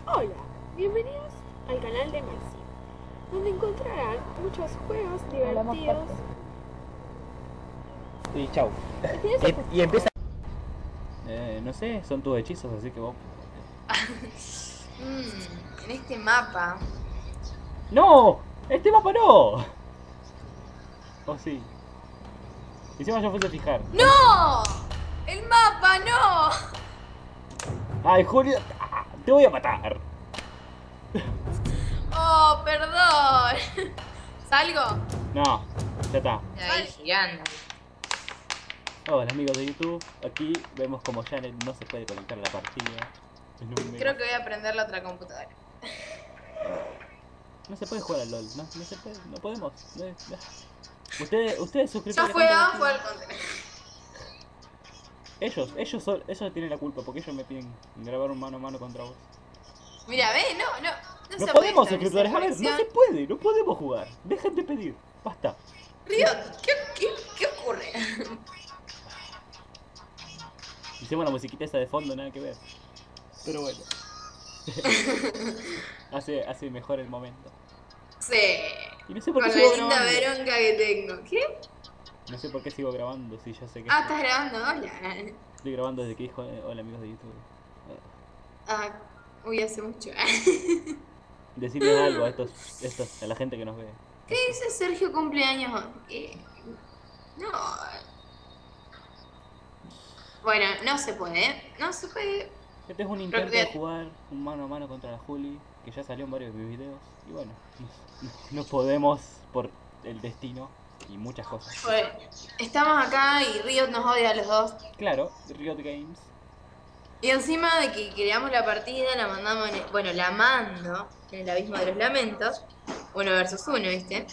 Hola, bienvenidos al canal de Messi, donde encontrarán muchos juegos divertidos. Y chau. Y empieza. No sé, son tus hechizos, así que vos. En este mapa. ¡No! ¡Este mapa no! Oh, sí. Encima yo puse a fijar. ¡No! ¡El mapa, no! ¡Ay, Julio! ¡Te voy a matar! ¡Oh, perdón! ¿Salgo? No, ya está. Ahí girando. Hola amigos de YouTube, aquí vemos como Janet no se puede conectar a la partida. Creo que voy a prender la otra computadora. No se puede jugar al LOL, no se puede, no podemos. No. Ustedes suscriptores. Ya fue a jugar al contenedor. Ellos tienen la culpa porque ellos me piden grabar un mano a mano contra vos. Mira, ve, no No se podemos, puede suscriptores, a ver, no se puede, no podemos jugar. Dejen de pedir, basta. Río, ¿qué ocurre? Hicimos la musiquita esa de fondo, nada que ver. Pero bueno. hace mejor el momento. Sí. Y no sé por Con qué la sigo linda grabando. veronca que tengo. ¿Qué? No sé por qué sigo grabando, si ya sé que ¿Estás grabando? Hola. estoy grabando desde que dijo hola amigos de YouTube. Uy, hace mucho. Decirles algo a a la gente que nos ve. ¿Qué dice Sergio cumpleaños hoy? ¿Qué? No. Bueno, no se puede. No se puede. Este es un intento de jugar un mano a mano contra la Juli, que ya salió en varios de mis videos. Y bueno, no podemos por el destino y muchas cosas. Bueno, estamos acá y Riot nos odia a los dos. Claro, Riot Games. Y encima de que creamos la partida, la mandamos la mando en el abismo de los lamentos. 1 versus 1, ¿viste?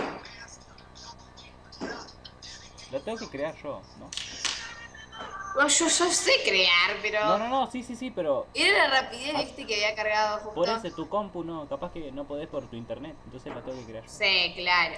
Lo tengo que crear yo, ¿no? Bueno, yo sé crear, pero... No, sí, pero... Era la rapidez, ¿viste? Que había cargado justo. Por ese tu compu no, capaz que no podés por tu internet, entonces lo tengo que crear yo. Sí, claro.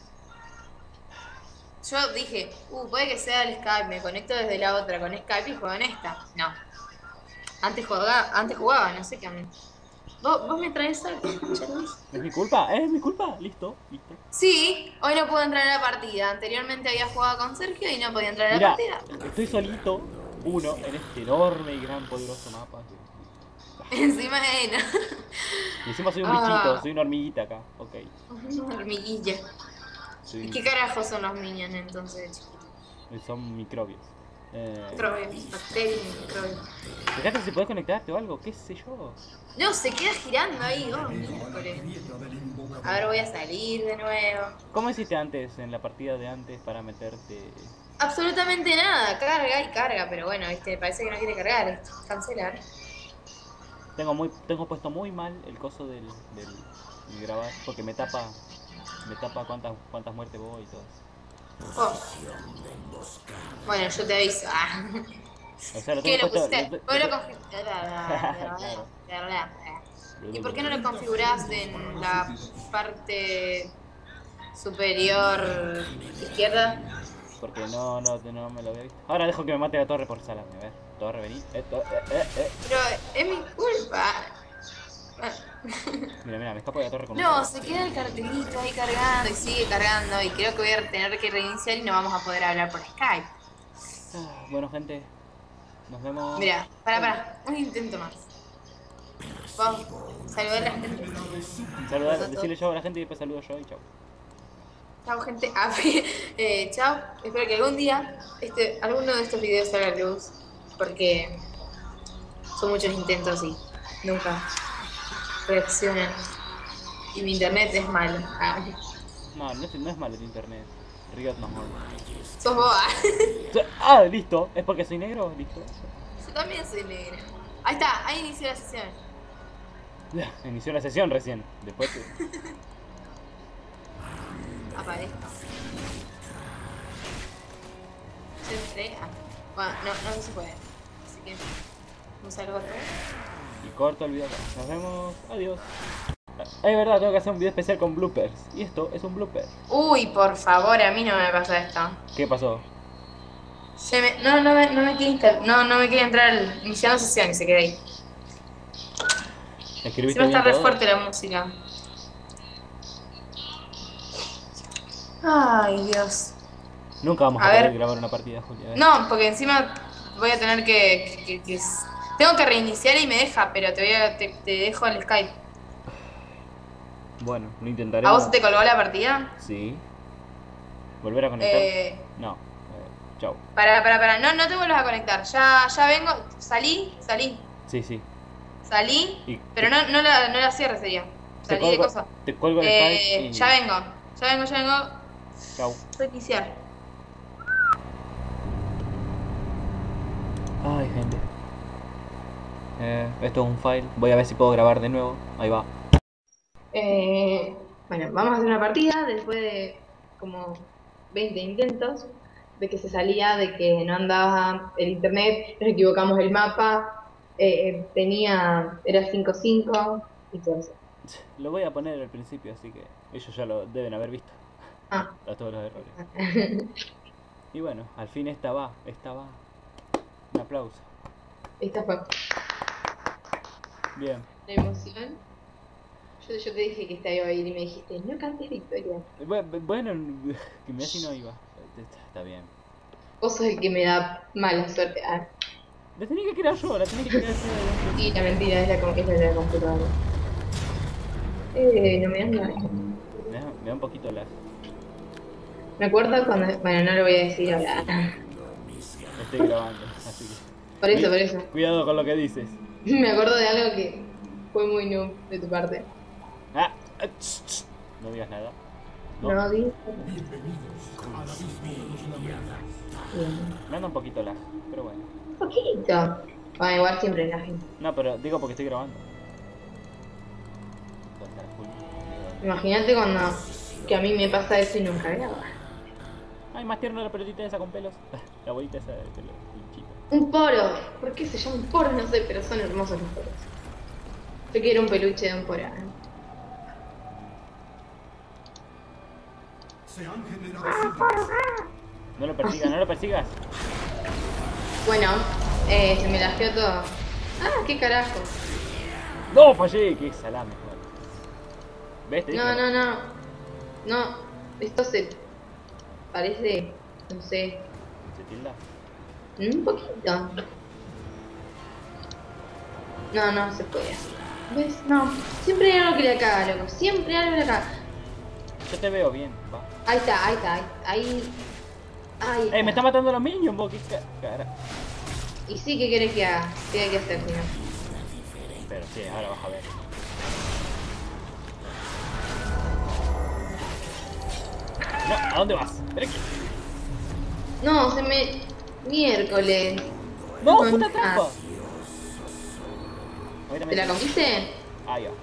Yo dije, puede que sea el Skype, me conecto desde la otra con Skype y juego en esta. No. Antes jugaba, no sé qué. ¿Vos me traes algo? ¿Es mi culpa? ¿Es mi culpa? Listo. Sí, hoy no puedo entrar a la partida. Anteriormente había jugado con Sergio y no podía entrar a la Mira, partida. estoy solito, uno, en este enorme y gran poderoso mapa. Encima de él. Y encima soy un bichito, soy una hormiguita acá, ok. Una hormiguilla. Sí. ¿Y qué carajos son los minions entonces? Son microbios. Microbios, bacterias, microbios. Fíjate si podés conectarte o algo, qué sé yo. No, se queda girando ahí, miércoles. A ver, voy a salir de nuevo. ¿Cómo hiciste antes, en la partida de antes, para meterte? Absolutamente nada, carga y carga, pero bueno, viste, parece que no quiere cargar, cancelar. Tengo puesto muy mal el coso del grabar, porque me tapa cuántas muertes voy y todo eso. Oh. Bueno, yo te aviso. O sea, lo ¿Qué tengo lo puesto... pusiste? Vos lo configuraste. ¿Y por qué no lo configurás en la parte superior izquierda? Porque no me lo había visto. Ahora dejo que me mate la torre por salarme, a ver. Torre, vení. Pero es mi culpa. Mira, me escapo de la torre con No, se queda el cartelito ahí cargando y sigue cargando y creo que voy a tener que reiniciar y no vamos a poder hablar por Skype. Bueno, gente, nos vemos. Mira, para, un intento más. Vamos, saludar a la gente. Saludar, decirle chau a la gente y después saludo yo y chau. Chao, gente. Chao. Espero que algún día alguno de estos videos salga a la luz porque son muchos intentos y nunca reaccionan. Y mi internet es malo. No es malo el internet. Riot no es malo. Sos boba. Listo. ¿Es porque soy negro? Listo. Yo también soy negra. Ahí está, ahí inició la sesión. Inició la sesión recién. Después Aparezco. Yo entré. Bueno, no se puede. Así que un saludo a todos. y corto el video acá. Nos vemos. Adiós. Es verdad, tengo que hacer un video especial con bloopers. Y esto es un blooper. Uy, por favor, a mí no me pasó esto. ¿Qué pasó? No me quiere entrar iniciando sesión y se queda ahí. ¿Escribiste Encima bien está re todo? fuerte la música. Ay, Dios. Nunca vamos a A poder ver. grabar una partida, Julia. A ver. No, porque encima voy a tener tengo que reiniciar y me deja, pero te dejo el Skype. Bueno, lo ¿A intentaremos. vos te colgó la partida? Sí. ¿Volver a conectar? No. Chau. Para. No, no te vuelvas a conectar. Ya vengo. Salí. Sí, sí. Salí. Y Pero no la cierres sería. Salí de cosa. Te cuelgo el Skype y... Ya vengo. Chau. Reiniciar. Ay, gente. Esto es un file. Voy a ver si puedo grabar de nuevo. Ahí va. Bueno, vamos a hacer una partida después de como 20 intentos, de que se salía, de que no andaba el internet, nos equivocamos el mapa, era 5-5 y todo eso. Lo voy a poner al principio, así que ellos ya lo deben haber visto. Ah. A todos los errores. Y bueno, al fin esta va. Un aplauso. Esta fue Bien. la emoción. Yo te dije que esta iba a ir y me dijiste, no cantes victoria. Bueno, que me si no iba. Está bien. Vos sos el que me da mala suerte. Ah, La tenía que crear yo, la tenía que crear yo. sí, la mentira, es la de la computadora. No me das nada. Me da un poquito lag. Me acuerdo cuando... Bueno, no lo voy a decir ahora. Estoy grabando, así que... Por eso. Cuidado con lo que dices. Me acuerdo de algo que fue muy noob de tu parte. No digas nada. No, di. Me anda un poquito lag, pero bueno. Un poquito. Bueno, igual siempre la gente. No, pero digo porque estoy grabando. Imagínate cuando que a mí me pasa eso y nunca grabo. Ay, más tierna la pelotita esa con pelos. La bolita esa de pelo pinchito. Un poro. ¿Por qué se llama un poro? No sé, pero son hermosos los poros. Yo quiero un peluche de un poro. No lo persigas. Bueno, se me lajeó todo. Ah, qué carajo. No, fallé, qué salame, joder. ¿Ves? Te dije. No, esto se parece, no sé, ¿Se tilda? un poquito. No se puede. ¿Ves? No, siempre hay algo que le caga, loco. Siempre hay algo que le caga. Yo te veo bien, va. Ahí está. Ahí. Me está matando los minions, vos, qué cara. Y sí, ¿qué querés que haga? ¿Qué hay que hacer, si no? Pero sí, ahora vas a ver. No, ¿a dónde vas? Ven aquí. No, se me... Miércoles. No, No, puta no. trampa. ¿Te la comiste? Ah, ya.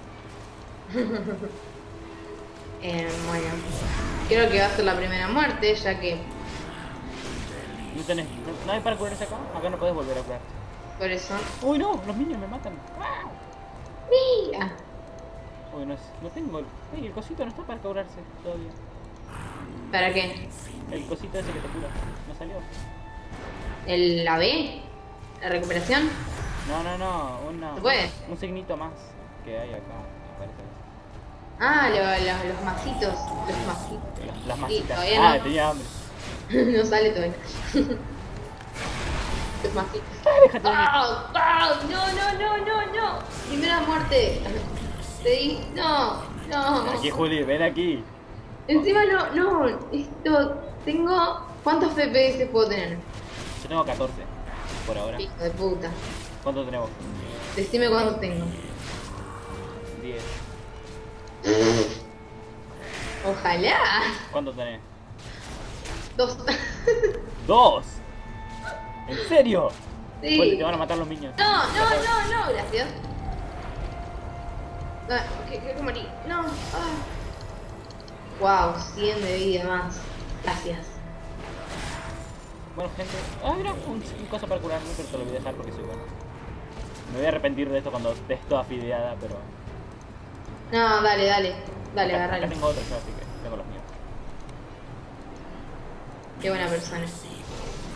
Bueno. Creo que va a ser la primera muerte, ya que... No tenés. ¿No hay para curarse acá? Acá no podés volver a curar. Por eso... Uy, no, los minions me matan. Mira. Uy, no tengo. Ey, el cosito no está para curarse todavía. ¿Para qué? El cosito ese que te cura. ¿No salió? ¿La B? ¿La recuperación? No, ¿Se puede? un signito más que hay acá, me parece. Ah, los masitos. Los masitos. Las Sí, masitas. todavía no. Tenía hambre. No sale todavía. Los masitos. Déjate venir. No. Primera muerte. Te di. No. Aquí, Juli, ven aquí. Encima no. Esto. Tengo. ¿Cuántos FPS puedo tener? Yo tengo 14 por ahora. Hijo de puta. ¿Cuánto tenemos? Decime cuántos tengo. 10. Ojalá. ¿Cuánto tenés? 2. 2. ¿En serio? Sí. Juli, te van a matar los minions. No, gracias. ¿Qué morí? No. Wow, 100 de vida más. Gracias. Bueno, gente. Mira, un cosa para curarme, pero te lo voy a dejar porque soy bueno. Me voy a arrepentir de esto cuando estés toda fideada, pero... No, dale, Acá agarralo. tengo otro yo, así que tengo los míos. Qué buena persona.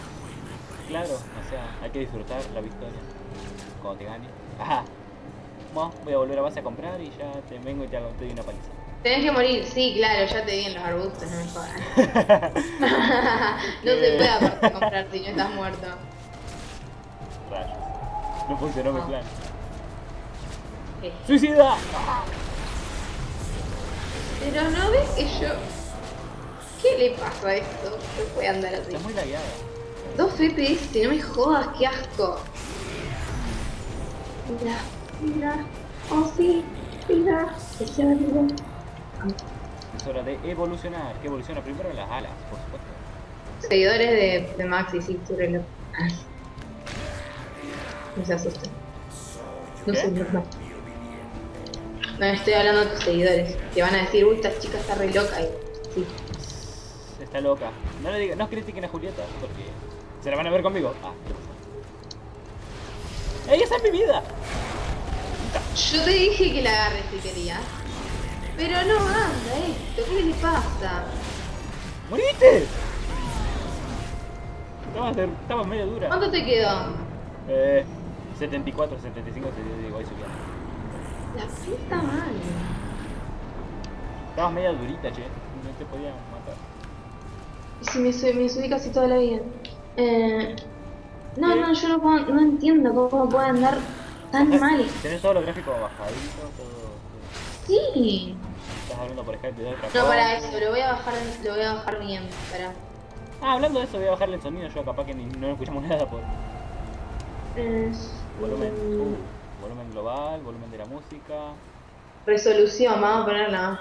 Claro, o sea, hay que disfrutar la victoria cuando te gane. Ajá. Bueno, voy a volver a base a comprar y ya te vengo y te doy una paliza. Tenés que morir, sí, claro, ya te vi en los arbustos, no me jodas. No se puede aparte comprar si no estás muerto. Rayos. No funcionó mi No. plan. ¿Qué? ¡Suicida! Pero no ves que yo... ¿Qué le pasa a esto? No puede andar así. Está muy lagueada. 2 FPS, no me jodas, qué asco. Mira, mira. Oh sí, mira. Ese va bien. Es hora de evolucionar. Que evoluciona primero las alas, por supuesto. Seguidores de Maxi, sí, tu reloj. Ay. No se asusten. No ¿Qué? sé, no. No, estoy hablando de tus seguidores. Te van a decir, uy, esta chica está re loca. Y... sí. Está loca. No le digan, no critiquen a Julieta porque se la van a ver conmigo. Ah, ¿qué pasó? ¡Ella está en mi vida! Yo te dije que la agarres si querías. Pero no anda esto, ¿qué le pasa? ¡Moriste! Estaba medio dura. ¿Cuánto te quedó? 74, 75, te digo, ahí subiendo. La puta madre. Estabas media durita, che. No te podía matar. Y si me subí casi toda la vida. No, yo no entiendo cómo puede andar tan mal. Tenés todo lo gráfico bajadito, todo. Sí. Estás hablando por Skype de otra No, cosa. para eso, lo voy a bajar bien, para. Ah, hablando de eso, voy a bajarle el sonido. Yo capaz que no escuchamos nada por volumen. Volumen global, volumen de la música. Resolución, vamos a ponerla.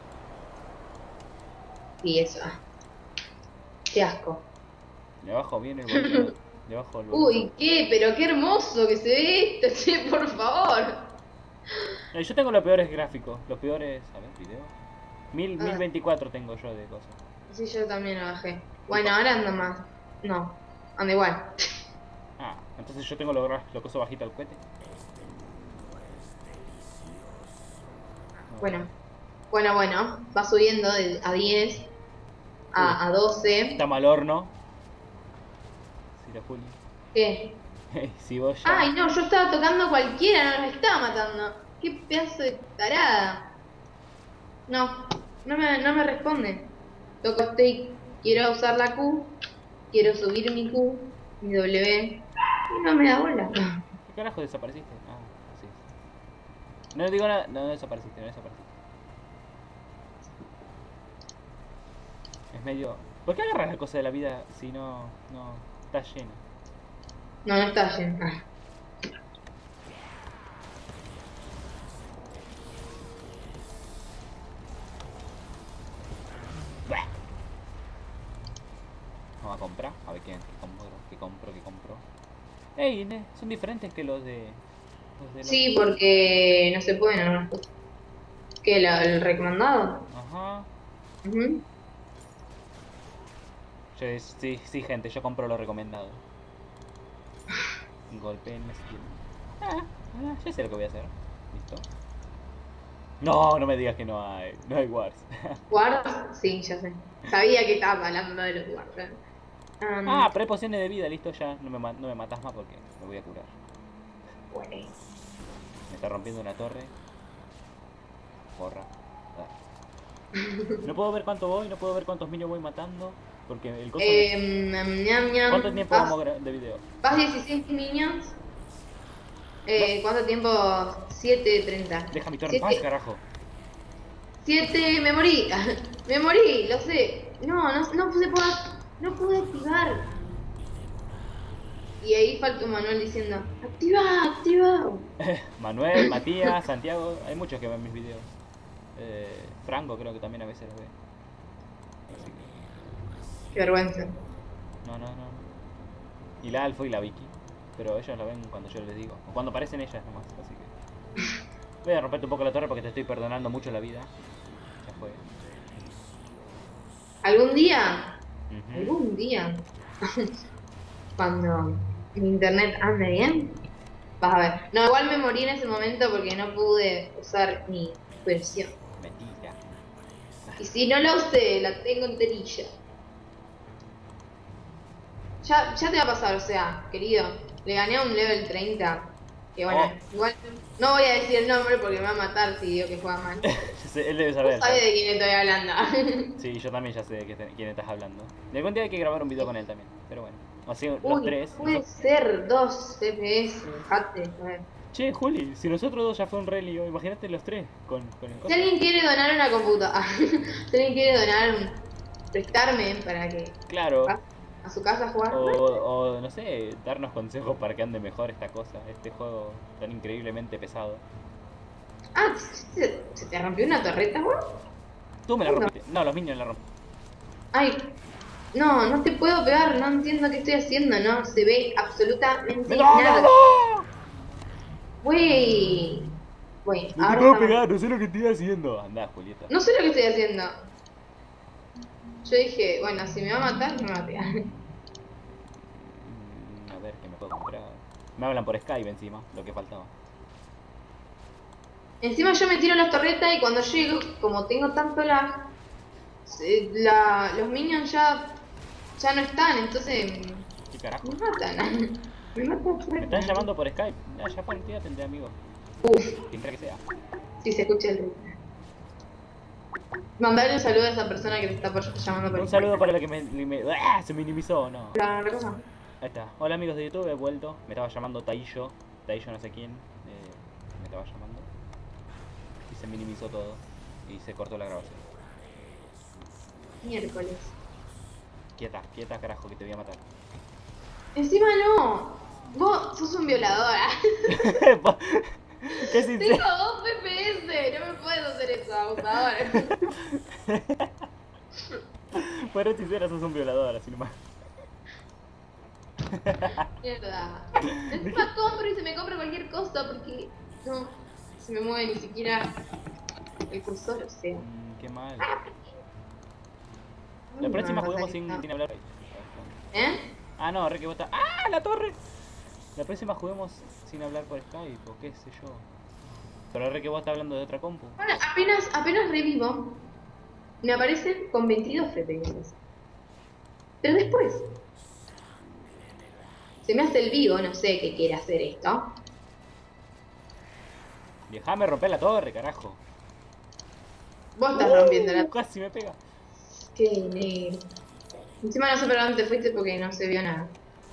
Y eso. Qué asco. Le bajo bien el volumen. Le bajo el volumen. Uy, pero qué hermoso que se ve esto, che, por favor. Yo tengo los peores gráficos. Los peores. A ver, video. 1024 tengo yo de cosas. Sí, yo también lo bajé. Bueno, ahora anda más. No, anda igual. Ah, entonces yo tengo lo coso bajito al cohete. Bueno, va subiendo a 10, a 12. Está mal horno. Si la Juli. ¿Qué? Si vos ya. Ay, no, yo estaba tocando a cualquiera, no me estaba matando. Qué pedazo de tarada. No me responde. Toco stake, quiero usar la Q, quiero subir mi Q, mi W, y no me da bola. ¿Qué carajo desapareciste? Ah, así. No digo nada, no desapareciste, no desapareciste. Es medio. ¿Por qué agarras la cosa de la vida si no está llena? No está lleno. Buah. Vamos a comprar, a ver qué compro. Ey, son diferentes que los de los... Sí, porque no se pueden algunas cosas. ¿Qué? ¿El recomendado? Ajá. Ujú. Sí, gente, yo compro lo recomendado. Golpeen la skill. Ya sé lo que voy a hacer. ¿Listo? No me digas que no hay wars. ¿Guards? Sí, ya sé. Sabía que estaba hablando de los guards. Prepociones de vida, listo ya. No me matas más porque me voy a curar. Bueno. Me está rompiendo una torre. Porra. No puedo ver cuánto voy, no puedo ver cuántos minions voy matando. Porque el coso ¿Cuánto tiempo vamos de video? Vas 16 minions. ¿Cuánto tiempo? 7:30. Deja mi torre en paz, carajo. 7, me morí. Me morí, lo sé. No pude activar. Y ahí falta un Manuel diciendo, activa. Manuel, Matías, Santiago, hay muchos que ven mis videos. Franco creo que también a veces los ve. Así que... Qué vergüenza. No. Y la Alfo y la Vicky. Pero ellos la ven cuando yo les digo. O cuando aparecen ellas nomás, así que... Voy a romperte un poco la torre porque te estoy perdonando mucho la vida. Ya fue. Algún día, cuando mi internet ande bien, vas a ver. No, igual me morí en ese momento porque no pude usar mi versión. Mentira. Y si no la usé, la tengo enterilla. Ya te va a pasar, o sea, querido. Le gané a un level 30 Que bueno, Oh. igual no voy a decir el nombre porque me va a matar si digo que juega mal. Él debe Vos saber. sabés de quién estoy hablando. Sí, yo también ya sé de quién estás hablando. De algún día hay que grabar un video con él también. Pero bueno. Así los Uy, tres. puede ser 2 FPS, dejate, a ver. Che, Juli, si nosotros dos ya fue un re lío, imagínate los tres con el Si coso. alguien quiere donar una computadora, si alguien quiere prestarme para que Claro. a su casa a jugar. O no sé, darnos consejos para que ande mejor esta cosa, este juego tan increíblemente pesado. Ah, ¿se te rompió una torreta, weón? Tú me la rompiste. No, los minions la rompieron. Ay, no te puedo pegar, no entiendo qué estoy haciendo, no se ve absolutamente nada. ¡No! Güey, No te ahora puedo estamos- pegar, no sé lo que estoy haciendo. Andá, Julieta. No sé lo que estoy haciendo. Yo dije, bueno, si me va a matar, me va a pegar. A ver, ¿qué me puedo comprar? Me hablan por Skype encima, lo que faltaba. Encima yo me tiro las torretas y cuando llego, como tengo tanto lag, los minions ya no están, entonces ¿Qué carajo? me matan. Me matan. Me están llamando por Skype. Ya partida tendré amigos. Quien quiera que sea. Sí, se escucha el ruido. Mandarle un saludo a esa persona que te está llamando por Un saludo para la que ¡Ah! Se minimizó, no. la cosa. Ahí está. Hola amigos de YouTube, he vuelto. Me estaba llamando Taillo. Taillo no sé quién. Me estaba llamando. Y se minimizó todo. Y se cortó la grabación. Miércoles. Quieta, quieta carajo que te voy a matar. Encima no. Vos sos un violador. ¿Qué sincero? Tengo 2 FPS. No me puedo hacer eso, abusador. Fueron sinceros, sos un violador, así nomás. Mierda. Encima compro y se me compra cualquier cosa porque no se me mueve ni siquiera el cursor, o sea. Qué mal. La próxima No, juguemos no, sin no. hablar. ¿Eh? Ah, no, re que vos estás. ¡Ah, la torre! La próxima juguemos sin hablar por Skype o qué sé yo. Pero re que vos estás hablando de otra compu. Bueno, apenas revivo, me aparecen con 22 FPS. Pero después se me hace el vivo, no sé qué quiere hacer esto. Déjame romper la torre, carajo. Vos estás rompiendo la... Casi me pega. Qué negro. Encima no sé para dónde te fuiste porque no se vio nada.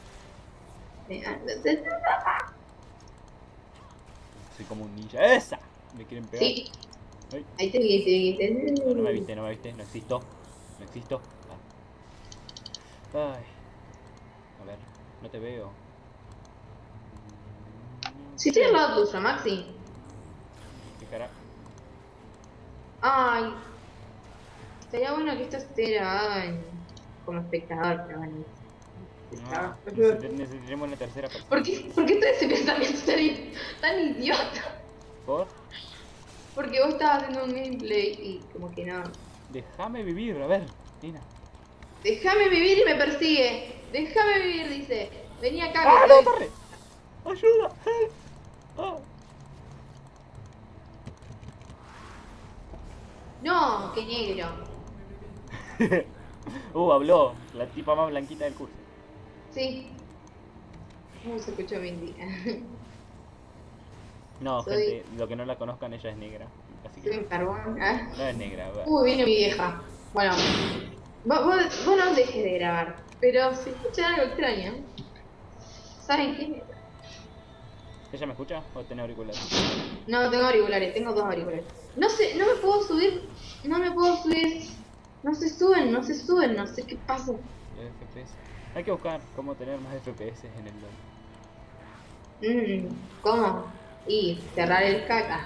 Soy como un ninja. ¡Esa! Me quieren pegar. Sí, Ay, ahí te vi. no, no me viste, no me viste. No existo. No existo. Ah. Ay. A ver, no te veo. Si estoy al lado tuyo, Maxi. ¿Qué carajo? Ay, estaría bueno que esto esté grabado como espectador, pero bueno. No, necesitaremos una tercera persona. ¿Por qué está ese pensamiento tan idiota? ¿Por? Porque vos estabas haciendo un gameplay y como que no. Déjame vivir, a ver, Nina. Déjame vivir y me persigue. Déjame vivir, dice. Vení acá. ¡Ah, que no, te doy- torre! ¡Ayuda! ¡Help! ¡Ah! No, qué negro. Habló. La tipa más blanquita del curso. Sí. Se escuchó Mindy. No, Soy- gente, lo que no la conozcan, ella es negra. Así Soy un que carbón. Ah. no es negra. va. Viene mi vieja. Bueno, vos no dejes de grabar. Pero si escuchan algo extraño, ¿saben qué? ¿Ella me escucha o tiene auriculares? No, tengo auriculares, tengo 2 auriculares. No sé, no me puedo subir. No me puedo subir. No se suben, no sé qué pasa. Los FPS. Hay que buscar cómo tener más FPS en el LoL. ¿Cómo? Y cerrar el caca.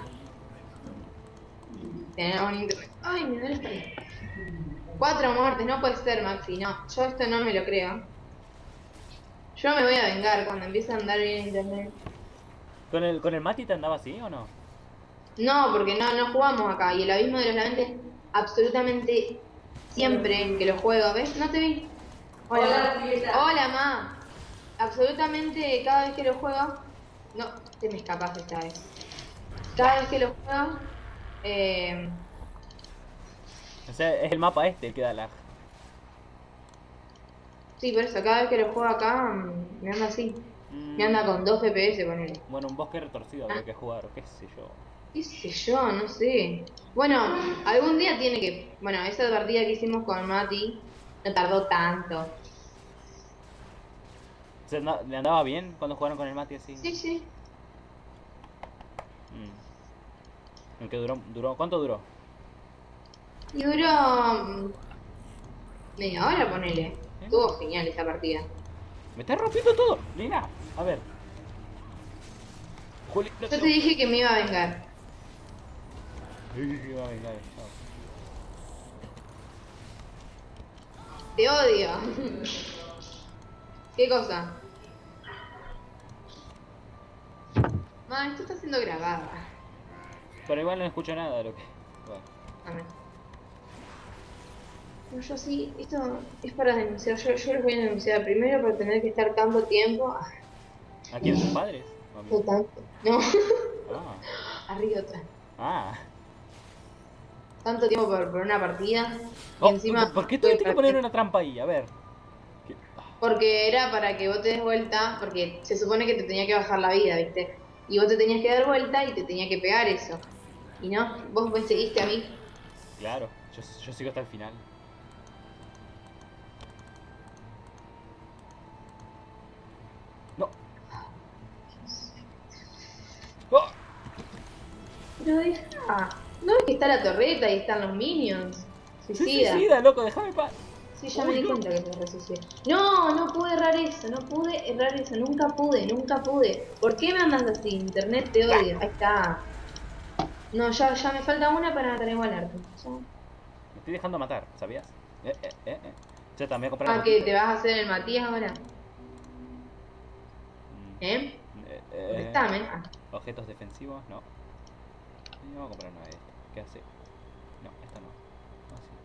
Tener un internet. Ay, me duele la espalda. 4 muertes, no puede ser, Maxi, no. Yo esto no me lo creo. Yo me voy a vengar cuando empiece a andar bien internet. ¿Con el Mati te andaba así o no? No, porque no jugamos acá. Y el abismo de los lamentes, absolutamente siempre que lo juego, ¿ves? No te vi. Hola, hola, ma. Absolutamente cada vez que lo juego. No, te me escapas esta vez. Cada vez que lo juego. O sea, es el mapa este el que da lag. Sí, por eso, cada vez que lo juego acá, me anda así. Me anda con 2 FPS, ponele. Bueno, un bosque retorcido habría que jugar, qué sé yo. ¿Qué sé yo? No sé. Bueno, algún día tiene que... Bueno, esa partida que hicimos con Mati no tardó tanto. ¿Le andaba bien cuando jugaron con el Mati así? Sí, sí. ¿En qué duró? ¿Cuánto duró? Y duró media hora, ponele. Estuvo genial esa partida. Me está rompiendo todo, Lina. A ver. Juli, no Yo te dije que me iba a vengar. Venga, Te odio. ¿Qué cosa? Ma, esto está siendo grabado. pero igual no escucho nada de lo que... Bueno. Amén. No, yo sí, esto es para denunciar. Yo los voy a denunciar primero por tener que estar tanto tiempo. ¿A quién? ¿Tus padres? No tanto. No, Ah. arriba otra. Ah. Tanto tiempo por una partida. Y Oh, encima. ¿por qué tuviste que poner una trampa ahí? A ver. Porque era para que vos te des vuelta, porque se supone que te tenía que bajar la vida, ¿viste? Y vos te tenías que dar vuelta y te tenía que pegar eso. Y no, vos me seguiste a mí. Claro, yo sigo hasta el final. No. ¡Oh! Pero deja. No es que está la torreta y están los minions. Suicida. Suicida, loco, déjame paz. Sí, ya me di cuenta que se resucité. No, no pude errar eso, nunca pude. ¿Por qué me andas así? Internet te odio. Ahí está. No, ya me falta una para matar igual arte. Me estoy dejando matar, ¿sabías? Yo también compré Ah, que te vas a hacer el Matías ahora. ¿Eh? Contestame. Ah. Objetos defensivos, no. Vamos a comprar una de estas. ¿Qué hace? No, esta no. Ah, sí,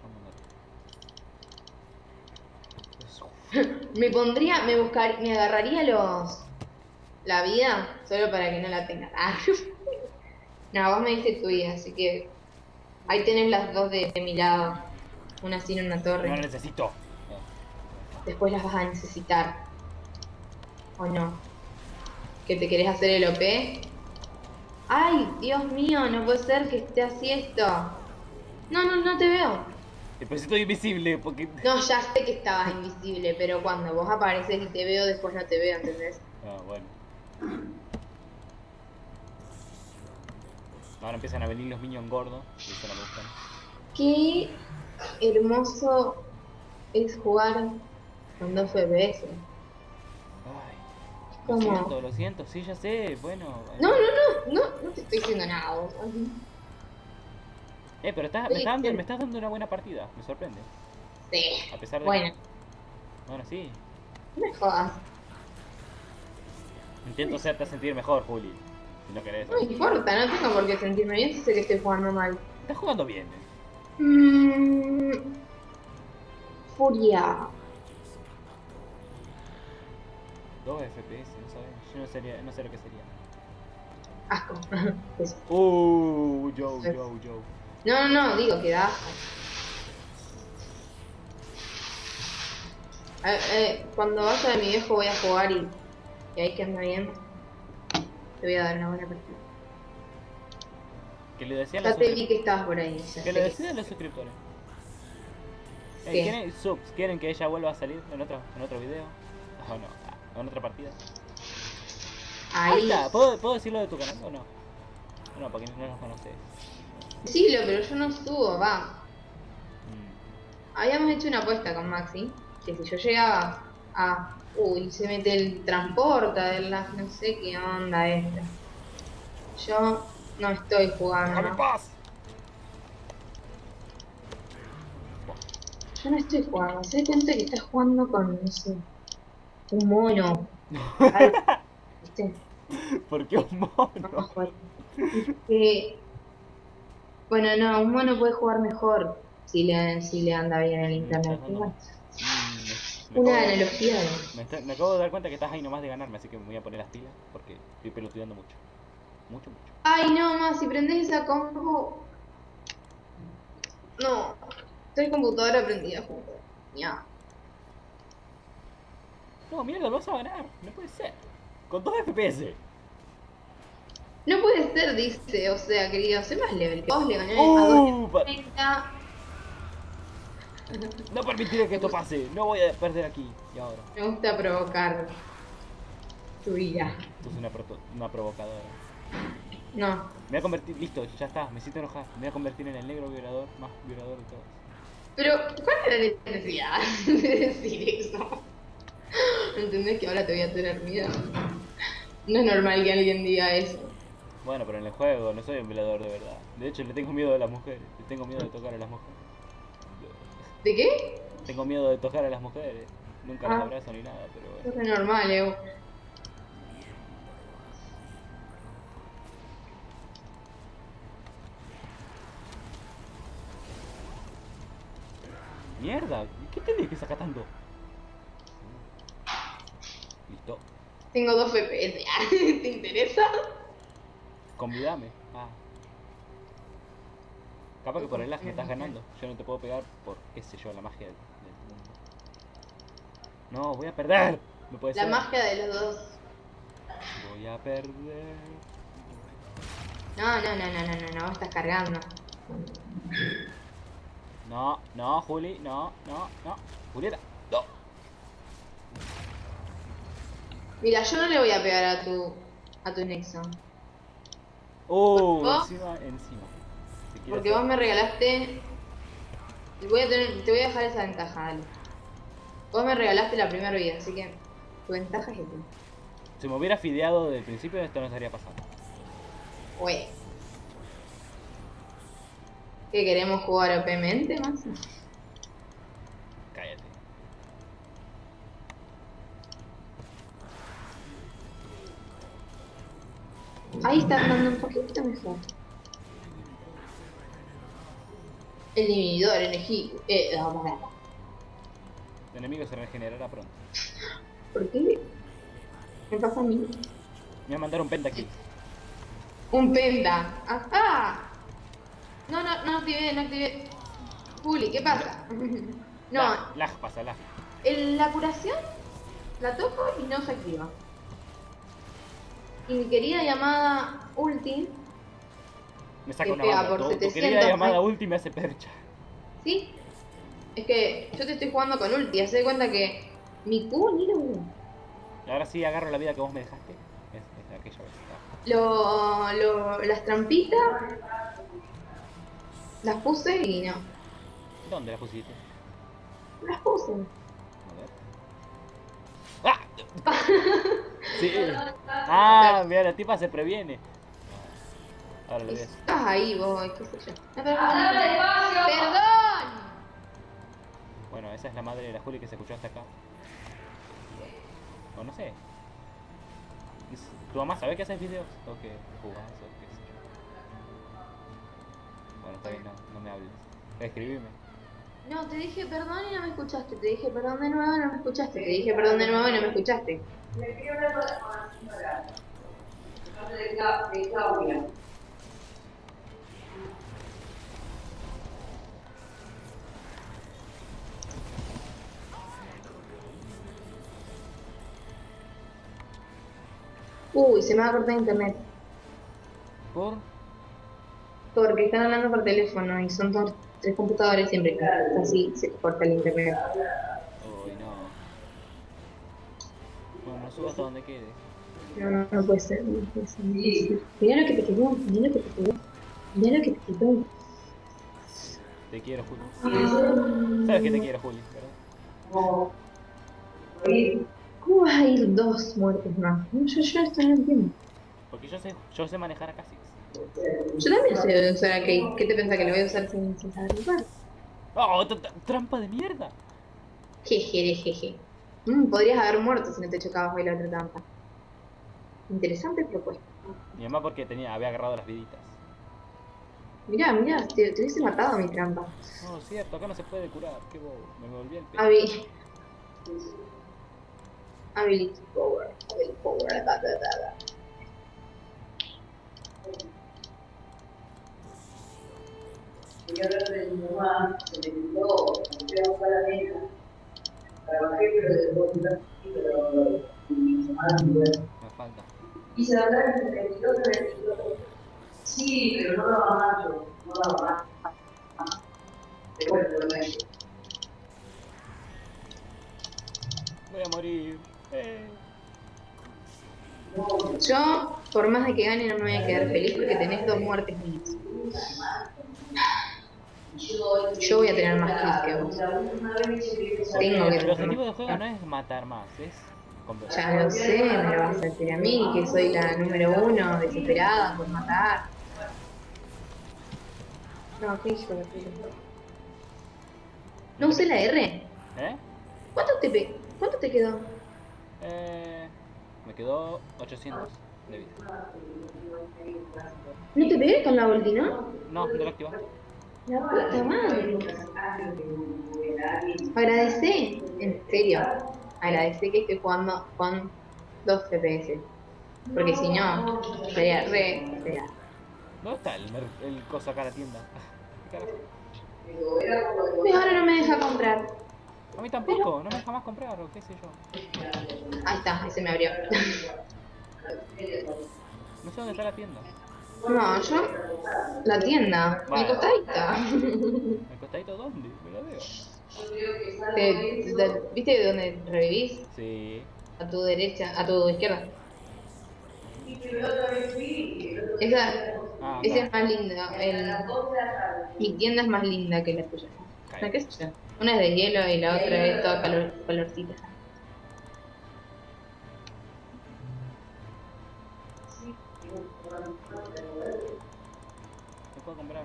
Me agarraría la vida solo para que no la tengas. Ah. No, vos me diste tu vida, así que ahí tenés las dos de mi lado. Una así en una torre. No la necesito. Después las vas a necesitar. ¿O no? ¿Que te querés hacer el OP? ¡Ay, Dios mío! No puede ser que esté así esto. No te veo. Después estoy invisible porque... No, ya sé que estabas invisible, pero cuando vos apareces y te veo, después no te veo, ¿entendés? Ah, bueno. Ahora empiezan a venir los minions gordos y eso no me gustan. Qué hermoso es jugar con 2 FPS. Ay, ¿Cómo? lo siento, sí, ya sé, bueno. No te estoy diciendo nada vos. Pero me estás dando una buena partida, me sorprende. Sí. A pesar de Bueno, Bueno, sí. no me jodas. Intento hacerte sentir mejor, Juli. Si no querés. No me importa, no tengo por qué sentirme bien si sé que estoy jugando mal. Estás jugando bien, Furia. 2 FPS, no sabes. Yo no sé lo que sería. Asco. Eso. Joe. No, digo que da asco. Cuando vaya de mi viejo voy a jugar y ahí que anda bien. Te voy a dar una buena partida. Que le decían Ya los te vi que estabas por ahí. Que le decían los suscriptores. ¿Qué? ¿Quieren que ella vuelva a salir en otro video? ¿O no? ¿En otra partida? Ahí Ahí. está. ¿Puedo decirlo de tu canal o no? No, porque no nos conoces. Decilo, pero yo no subo, va. Habíamos hecho una apuesta con Maxi, que si yo llegaba a... Uy, se mete el transporta, no sé qué onda esta. Yo no estoy jugando. ¡Déjame en paz! Yo no estoy jugando. Se da cuenta que estás jugando con, no sé, un mono. ¿Viste? ¿Por qué un mono? Vamos a jugar. Bueno, no, un mono puede jugar mejor si le anda bien el internet. Bueno, una analogía de... Me acabo de dar cuenta que estás ahí nomás de ganarme, así que me voy a poner las pilas porque estoy pelotudeando mucho. Mucho. Ay, no, más, si prendés esa compu... No, estoy computadora prendida junto. Ya. No, mierda, lo vas a ganar. No puede ser. Con 2 FPS. No puede ser, dice. O sea, querido, soy más level que vos, le gané a 2.30. No permitiré que esto pase. No voy a perder aquí. Y ahora. Me gusta provocar tu ira. Tú sos una provocadora. No. Me voy a convertir. Listo, ya está. Me siento enojado. Me voy a convertir en el negro violador más violador de todos. Pero, ¿cuál era la necesidad de decir eso? ¿Entendés que ahora te voy a tener miedo? No es normal que alguien diga eso. Bueno, pero en el juego no soy un violador de verdad. De hecho, le tengo miedo a las mujeres. Le tengo miedo de tocar a las mujeres. ¿De qué? Tengo miedo de tocar a las mujeres. Nunca las abrazo ni nada, pero bueno. Eso es normal, Evo. Mierda, ¿qué tenés que sacar tanto? Listo. Tengo 2 FPS. ¿Te interesa? Convidame. Ah. Capaz que por el lag me estás ganando. Yo no te puedo pegar por, qué sé yo, la magia del mundo. No, voy a perder. No puede La ser. magia de los dos. Voy a perder. No, estás cargando. No, Juli, no. Julieta, no. Mira, yo no le voy a pegar a tu Nexon. ¿Vos? Encima. Si quieres Porque vos me regalaste. Te voy a dejar esa ventaja, dale. Vos me regalaste la primera vida, así que tu ventaja es esta. Si me hubiera fideado desde el principio, esto no estaría pasando. Ué. ¿Qué queremos jugar OP-mente, más? Cállate. Ahí está andando un poquito mejor. El inhibidor, energía. El enemigo se regenerará pronto. ¿Por qué? ¿Me pasa a mí? Me voy a mandar un pentakill. Un penta. ¡Ah! No activé. Juli, ¿qué pasa? No, Lag pasa, lag. la curación la toco y no se activa. Y mi querida llamada ulti, Me saca que una pega banda. por Tu 700, querida llamada ay. ulti me hace percha. ¿sí? Es que yo te estoy jugando con ulti, haz de cuenta que mi Q ni lo veo. Ahora sí agarro la vida que vos me dejaste. Es aquella vez. Las trampitas las puse y no. ¿Dónde la pusiste? Las puse. A ver. ¡Ah! Sí. Ah, mira, la tipa se previene. Ahora lo ves. Estás ahí vos, qué sé yo. No, ¡perdón! Bueno, esa es la madre de la Juli que se escuchó hasta acá. O no sé. ¿Tu mamá sabe que haces videos? ¿O que jugás? ¿O qué sé yo? Bueno, está bien, no me hables. Escribime. No, te dije perdón y no me escuchaste. Te dije perdón de nuevo y no me escuchaste. Te dije perdón de nuevo y no me escuchaste. Uy, se me va a cortar internet. ¿Por? Porque están hablando por teléfono y son 3 computadores siempre. Así se corta el internet. Uy, no. Bueno, no subo hasta donde quede. No puede ser, no puede ser. Mira lo que te quedó, mira lo que te quedó. Mira lo que te quedó. Te quiero, Juli. Sabes que te quiero, Juli, ¿verdad? ¿Cómo vas a ir 2 muertes más? No, yo esto no entiendo. Porque yo sé manejar a Kha'Zix. Yo también sé usar a Kate. ¿Qué te pensás que lo voy a usar sin saber jugar? ¡Oh, trampa de mierda! Jeje. Podrías haber muerto si no te chocabas hoy la otra trampa. Interesante propuesta. Mi mamá porque había agarrado las viditas. Mirá, te hubiese matado mi trampa. No, es cierto, acá no se puede curar. Qué bobo. Me volví el pelo. Ability power. Me falta Sí, pero no daba macho. No daba macho. Voy a morir. Yo, por más de que gane, no me voy a quedar feliz porque tenés 2 muertes mías. Yo voy a tener más kills que vos. Tengo que El tener objetivo del más. juego no es matar más, es completar. Ya lo sé, me lo vas a decir a mí, que soy la número 1, desesperada por matar. No, qué hijo de puta. No usé la R. ¿Eh? ¿Cuánto te quedó? Me quedó 800 de vida. ¿No te pegué con la ulti, no? No, te lo activaste. La puta madre. Agradecé, en serio. Agradecé que estoy jugando con 2 FPS. Porque si no, sería re fea. ¿Dónde está el coso acá a la tienda? ¿Qué carajo? Pues ahora no me deja comprar. A mí tampoco, no me deja más comprar o qué sé yo. Ahí está, ahí se me abrió. No sé dónde está la tienda. No, yo. La tienda. Mi Vale. costadita. ¿El costadito dónde? Me lo veo. ¿Viste de dónde revivís? Sí. A tu derecha, a tu izquierda. Esa, Ah, ese acá. es más lindo. Mi tienda es más linda que la tuya. ¿La qué sé yo? Una es de hielo y la otra es toda colorcita. ¿Qué puedo comprar?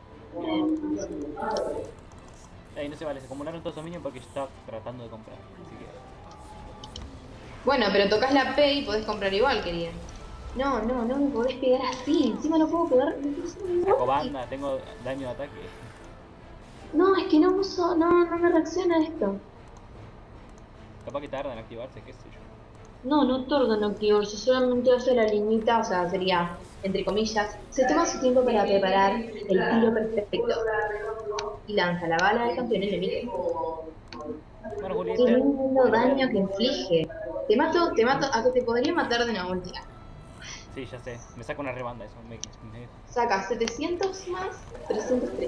Ey, no se vale, se acumularon todos esos minions porque yo estaba tratando de comprar. Así que. Bueno, pero tocas la P y podés comprar igual, querida. No me podés pegar así. Encima no puedo pegar. Saco banda, tengo daño de ataque. No, es que no uso. No me reacciona esto. Capaz que tarda en activarse, qué sé yo. No tarda en activarse, solamente hace la liñita, o sea, sería, entre comillas, se toma su tiempo para preparar el tiro perfecto y lanza la bala del campeón enemigo. Bueno, Juli, Qué lindo daño que inflige. Te mato, a que te podría matar de una ulti. Sí, ya sé. Me saca una rebanda eso. Me... Saca 700 más 303.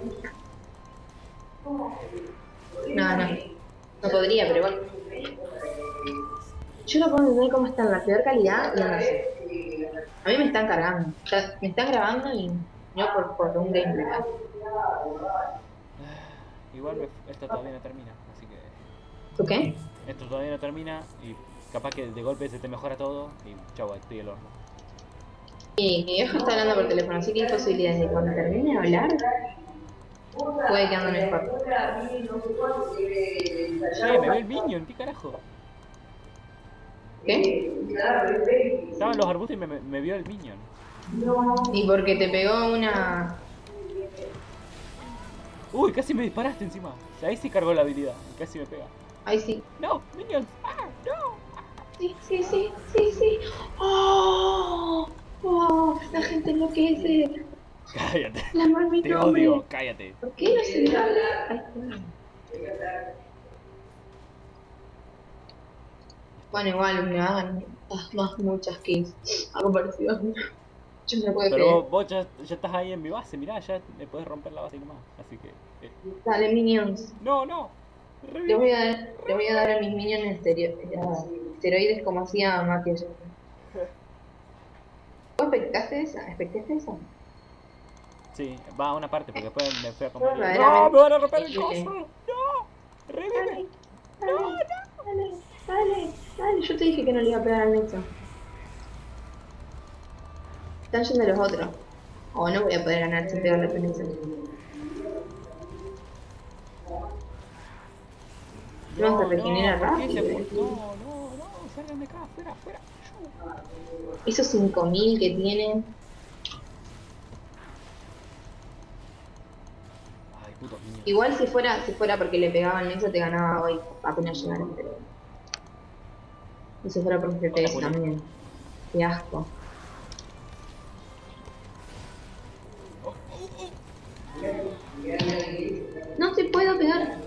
No podría, pero bueno. Yo no puedo entender cómo está en la peor calidad y no sé. A mí me están cargando. Ya me están grabando y no por un gameplay. Igual esto todavía no termina, así que... ¿Tú qué? Esto todavía no termina y capaz que de golpe se te mejora todo y chau, estoy el horno. Y mi viejo está hablando por teléfono, así que hay posibilidades de cuando termine de hablar, puede que ande mejor. Me vio el minion, ¿qué carajo? ¿Qué? Estaba en los arbustos y me vio el minion. Y porque te pegó una... Uy, casi me disparaste encima. O sea, ahí sí cargó la habilidad y casi me pega. Ahí sí. No, minions. ¡Ah, no! Sí. ¡Oh! La gente enloquece. Cállate. La mami Te no odio, me... cállate. ¿Por qué no se me habla? Ahí está. Bueno, igual me hagan muchas kills. Algo parecido. Yo no puedo Pero creer. vos ya estás ahí en mi base, mirá, ya me podés romper la base y nomás. Así que... Dale, minions. No. Le voy a dar a mis minions esteroides como hacía Matías. ¿Vos expectaste esa? Sí, va a una parte porque después me fui a comer. Bueno, ¡No! verdaderamente. ¡Me van a romper el Sí. coso! ¡No! ¡Revive! Dale, yo te dije que no le iba a pegar al Nexo. Están yendo los otros. No voy a poder ganar sin pegarle al Nexo. No, se regenera ¿por qué se rápido. fue? No, salgan de acá, fuera. Esos 5000 que tienen. Ay, puto niño. Igual si fuera porque le pegaba al Nexo te ganaba hoy, apenas llegaron, pero... Y si fuera por FPS Hola, Juli. también. Qué asco. No te puedo pegar.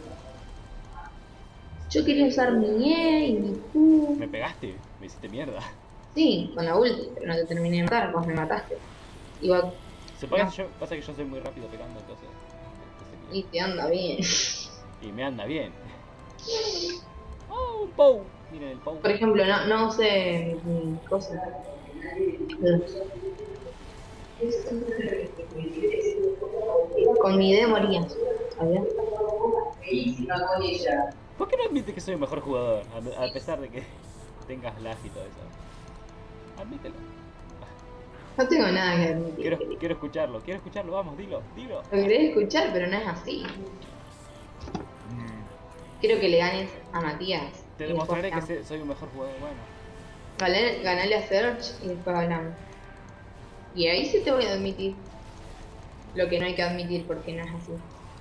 Yo quería usar mi E y mi Q. Me pegaste, me hiciste mierda. Sí, con la ulti, pero no te terminé de matar, vos me mataste. Igual, Pasa que yo soy muy rápido pegando, entonces. y te anda bien. Y me anda bien. ¡Oh, un Pou! Miren el Pou. Por ejemplo, no usé mi cosa. Con mi D morías. ¿Sabías? ¿Por qué no admites que soy el mejor jugador? A pesar de que tengas lag y todo eso. Admítelo. No tengo nada que admitir. Quiero escucharlo, vamos, dilo. Lo querés escuchar, pero no es así. Quiero que le ganes a Matías. Te y demostraré después que soy un mejor jugador. Bueno, ganale a Search y después hablamos. Y ahí sí te voy a admitir lo que no hay que admitir porque no es así.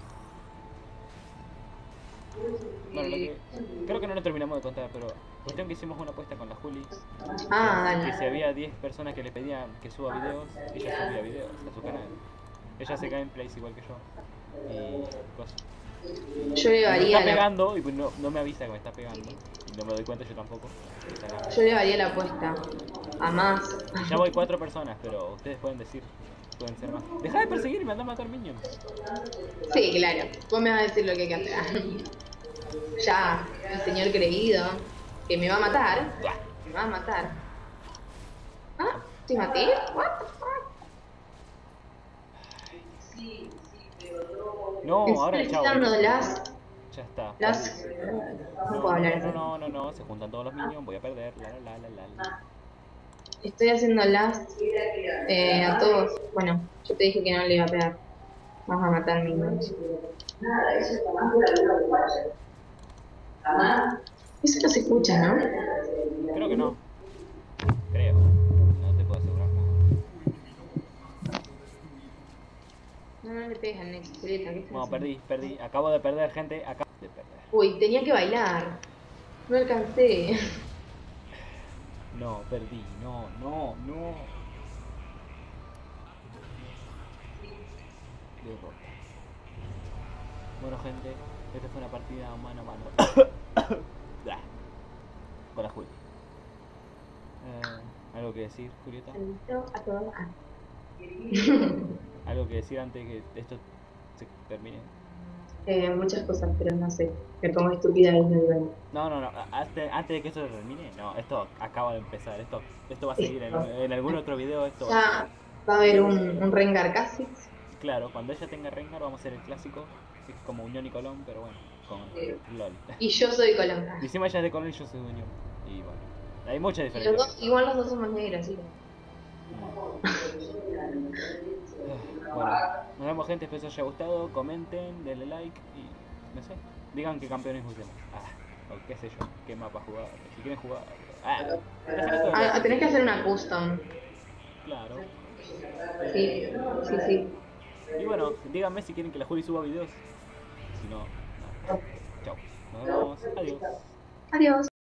bueno creo que no lo terminamos de contar, pero cuestión que hicimos una apuesta con la Juli. Ah, Que dale. si había 10 personas que le pedían que suba videos, ella subía videos a su canal. Ella hace gameplays igual que yo. Y cosas. Yo le Me varía está la, pegando y no me avisa que me está pegando. Y no me doy cuenta yo tampoco. yo le varía la apuesta a más. Ya voy 4 personas, pero ustedes pueden decir, pueden ser más. Deja de perseguirme, anda a matar minions. Sí, claro. Vos me vas a decir lo que hay que hacer. Ya, el señor creído, que me va a matar. Me va a matar. Ah, ¿te maté? What the fuck? No, ahora Estoy chao. dando las Ya está. no puedo hablar así. No, se juntan todos los minions, voy a perder. La. Estoy haciendo las a todos. Bueno, yo te dije que no le iba a pegar. Vas a matar mi noche. Eso no se escucha, ¿no? Creo que no. Creo. No te puedo asegurar nada. No le pegues al Next, Julieta, ¿qué estás No, haciendo? perdí. Acabo de perder, gente. Acabo de perder. Uy, tenía que bailar. No alcancé. No, perdí. No. Derrota. Bueno, gente, esta fue una partida mano a mano. Con la Juli. ¿Algo que decir, Julieta? Saludito a todos. Ah. ¿Algo que decir antes de que esto se termine? Muchas cosas, pero no sé. Me pongo estúpida y no digo. No. Antes de que esto se termine, no, esto acaba de empezar. Esto va a seguir en algún otro video. Esto va a Ya va a haber un Rengar casi. Claro, cuando ella tenga Rengar vamos a hacer el clásico, que es como Unión y Colón, pero bueno, con LOL. Y yo soy Colón. Y encima ella es de Colón y yo soy de Unión. Y bueno, hay mucha Y diferencia. igual los dos somos negros, sí. Bueno, nos vemos, gente, espero que os haya gustado, comenten, denle like y no sé, digan qué campeones usemos. O qué sé yo, qué mapa jugar, si quieren jugar. Tenés que hacer una custom. Claro. Sí. Y bueno, díganme si quieren que la Juli suba videos. Si no, no. Chao. Nos vemos. Adiós. Adiós.